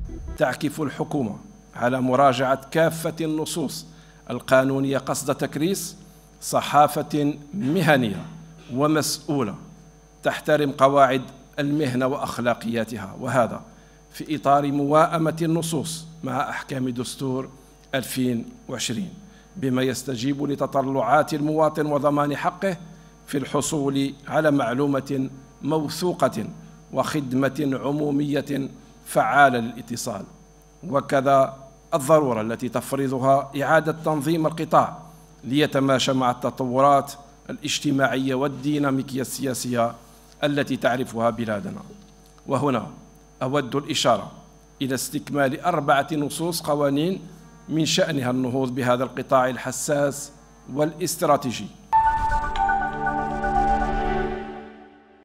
تعكف الحكومة على مراجعة كافة النصوص القانونية قصد تكريس صحافة مهنية ومسؤولة تحترم قواعد المهنة وأخلاقياتها، وهذا في إطار موائمة النصوص مع أحكام دستور 2020 بما يستجيب لتطلعات المواطن وضمان حقه في الحصول على معلومة موثوقة وخدمة عمومية فعالة للاتصال، وكذا الضرورة التي تفرضها إعادة تنظيم القطاع ليتماشى مع التطورات الاجتماعية والديناميكية السياسية التي تعرفها بلادنا. وهنا أود الإشارة إلى استكمال 4 نصوص قوانين من شأنها النهوض بهذا القطاع الحساس والاستراتيجي